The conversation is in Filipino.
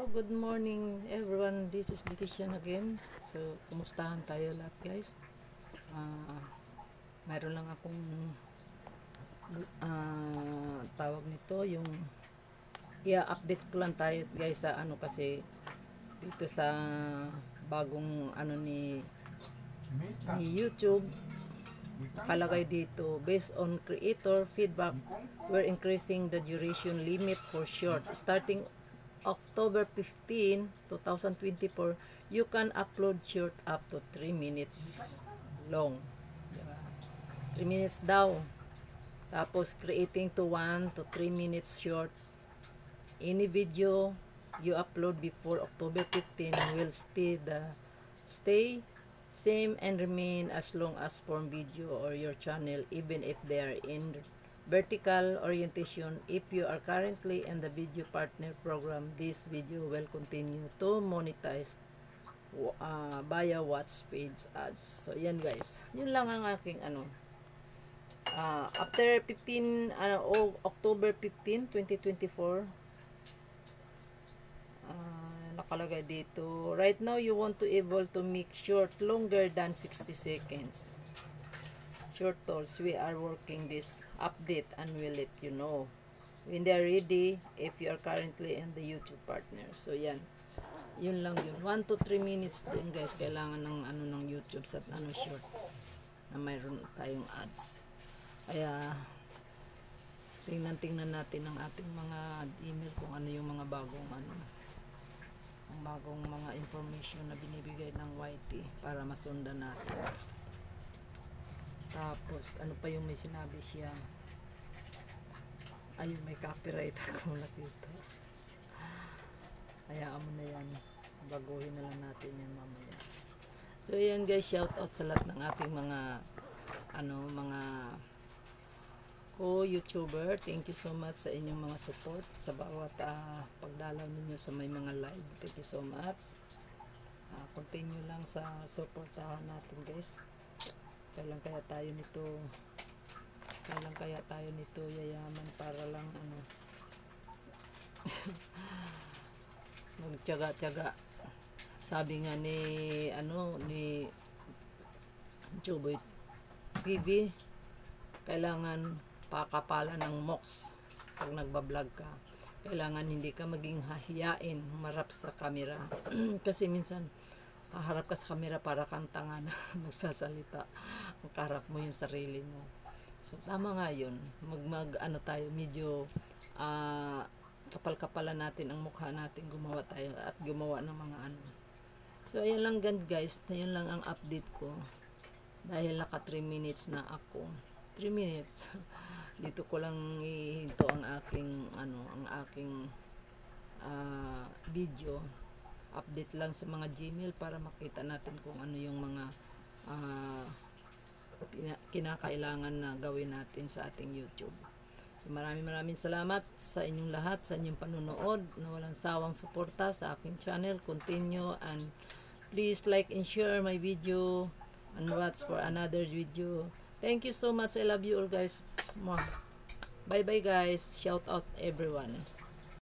Hello, good morning everyone. This is Beautician again. So, kumustahan tayo lahat guys? Mayroon lang akong tawag nito, yung i-update ko lang tayo guys sa ano, kasi dito sa bagong ano ni YouTube, nakalagay dito, based on creator feedback, we're increasing the duration limit for short. Starting October 15, 2024, you can upload short up to 3 minutes long. 3 minutes daw. Tapos creating to 1 to 3 minutes short. Any video you upload before October 15 will stay same and remain as long as form video or your channel, even if they are in vertical orientation. If you are currently in the video partner program, this video will continue to monetize via watch page ads. So yan guys, yun lang ang aking ano. After 15 October 15, 2024, nakalagay dito, right now you want to able to make short longer than 60 seconds. Short tools, we are working this update and we'll let you know when they're ready, if you are currently in the YouTube partner. So yan, yun lang yun, 1 to 3 minutes din guys, kailangan ng ano ng YouTube sa ano short na mayroon tayong ads. Kaya tingnan natin ang ating mga email kung ano yung mga bagong ano, ang bagong mga information na binibigay ng YT para masundan natin. Tapos, ano pa yung may sinabi siya? Ayun, may copyright ako nakita. Hayaan mo na yan. Baguhin na lang natin yan mamaya. So, yan guys, shout out sa lahat ng ating mga mga co-YouTuber. Thank you so much sa inyong mga support sa bawat pagdalaw ninyo sa may mga live. Thank you so much. Continue lang sa supportahan natin guys. Kailan kaya tayo nito yayaman para lang ano magtiyaga-tiyaga. Sabi nga ni Joboy PV, kailangan pakapala ng MOX pag nagbablog ka. Kailangan hindi ka maging hahiyain humarap sa camera kasi minsan haharap ka sa camera para kang tanga na magsasalita. Ang karap mo yung sarili mo. So tama nga yun. Ano tayo, medyo kapal-kapalan natin ang mukha natin, gumawa tayo at gumawa ng mga ano. So ayan lang guys, yun lang ang update ko. Dahil naka 3 minutes na ako. 3 minutes. Dito ko lang ito ang aking video. Update lang sa mga Gmail para makita natin kung ano yung mga kinakailangan na gawin natin sa ating YouTube. Maraming salamat sa inyong lahat, sa inyong panunood, na walang sawang suporta sa aking channel. Continue and please like and share my video and watch for another video. Thank you so much. I love you all guys. Bye bye guys. Shout out everyone.